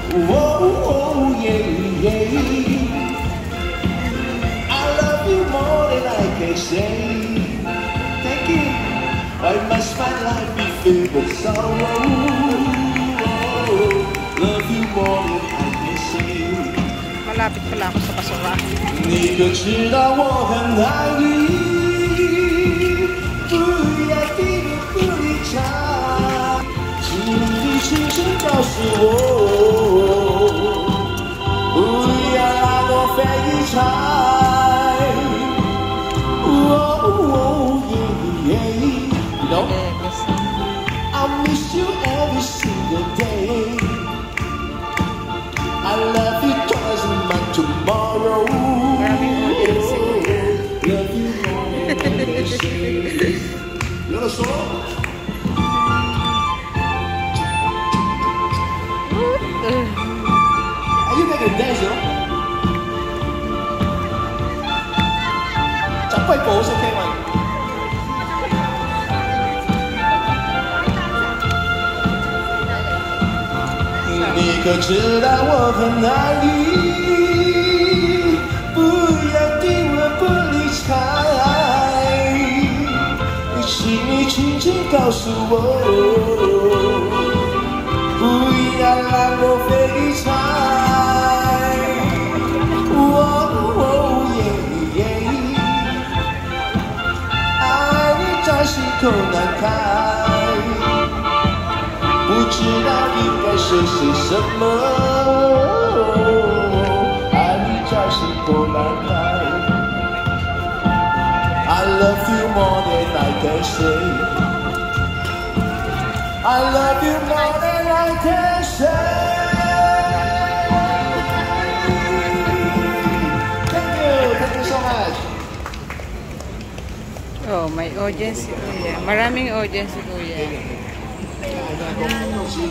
Oh, yeah, yeah. I love you more than I can say. Thank you. Why must my life be filled with sorrow? Love you more than I can say. Malapit pala ako sa basurahan. 你可知道我很爱你，不要低头不理睬，请你轻声告诉我，不要让我飞柴。Oh, yeah, yeah. You know, I miss you every single day. I love you twice in my tomorrow. Love you more than I say. You know the song? Are you making a dance, yo? 就不過好識聽嘛。你可知道我很爱你，不要对我不理睬，请你轻轻告诉我，不要让我飞柴。爱你在心口难开。不知道应该说些什么，爱你在心头难开。I love you more than I can say. I love you more than I can say. Thank you so much. Oh, may audience si Kuya. Maraming audience si Kuya.